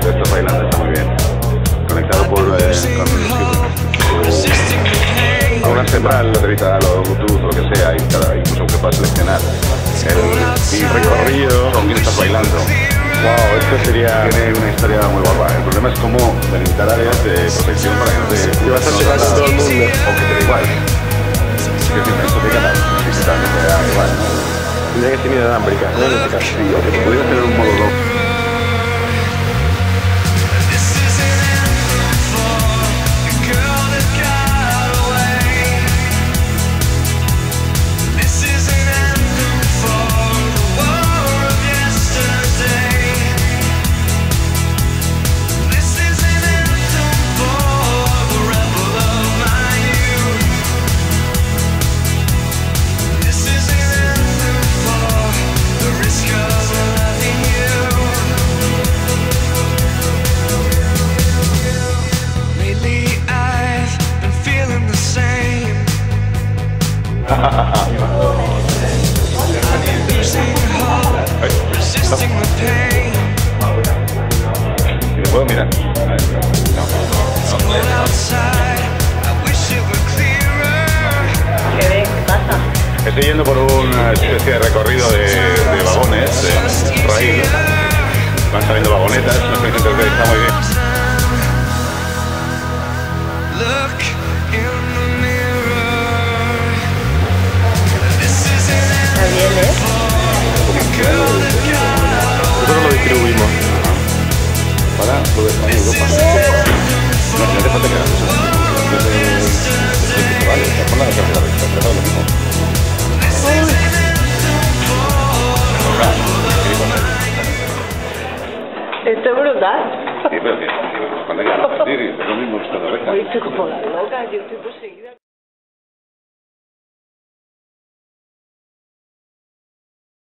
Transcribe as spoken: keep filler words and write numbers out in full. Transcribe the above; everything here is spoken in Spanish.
tú estás bailando está muy bien. Conectado por eh, con una central, laterita, o Bluetooth, lo que sea, y cada incluso que puedas seleccionar el, el recorrido con quien estás bailando. Wow, esto sería, tiene una historia muy guapa. El problema es cómo delimitar áreas de protección para que no te... Que vas a checar a todo el mundo. O que te da igual. Que si esto te gana, si te da igual, ¿no? Tendría que ser inalámbrica, ¿no? En este caso. Sí, o que pudieras tener un modo dos. ¿Me puedo mirar? No. ¿Qué ves? ¿Qué pasa? Estoy yendo por una especie de recorrido de, de vagones, de raíl. Van saliendo vagonetas, no estoy diciendo que está muy bien. Está bien, ¿eh? Nosotros lo distribuimos. Para todo el país, Europa. No, no hace falta que hagas eso. Vale, está por la carretera recta, pero todo lo mismo. Esto es brutal. Sí, pero que cuando hay que repetir, es lo mismo que está la recta. Hoy estoy como la loca, yo estoy poseída.